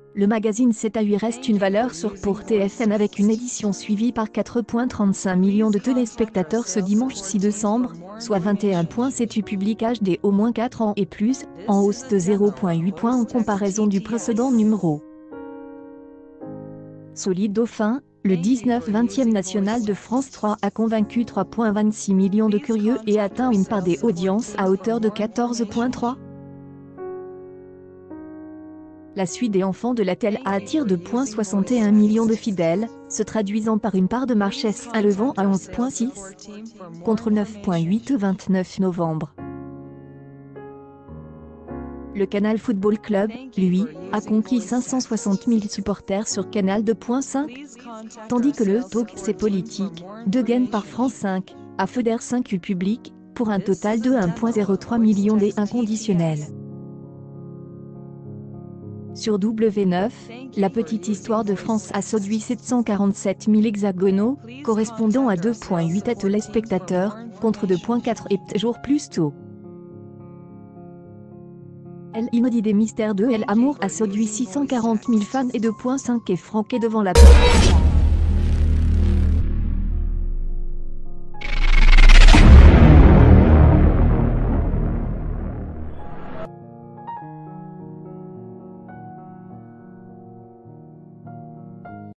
Le magazine 7 à 8 reste une valeur sûre pour TF1 avec une édition suivie par 4,35 millions de téléspectateurs ce dimanche 6 décembre, soit 21,7 public HD au moins 4 ans et plus, en hausse de 0,8 points en comparaison du précédent numéro. Solide Dauphin, le 19/20e national de France 3 a convaincu 3,26 millions de curieux et atteint une part des audiences à hauteur de 14,3. La suite des enfants de la télé attire 2,61 millions de fidèles, se traduisant par une part de marché s'élevant à 11,6, contre 9,8 le 29 novembre. Le Canal Football Club, lui, a conquis 560 000 supporters sur Canal 2.5, tandis que le Talk C'est Politique, de Gain par France 5, a fédère 5 U public, pour un total de 1,03 million des inconditionnels. Sur W9, La Petite Histoire de France a séduit 747 000 hexagonaux, correspondant à 2,8 téléspectateurs, contre 2,4 jours plus tôt. El Inédit des mystères de El Amour a séduit 640 000 fans et 2,5 est franqué devant La Petite Histoire.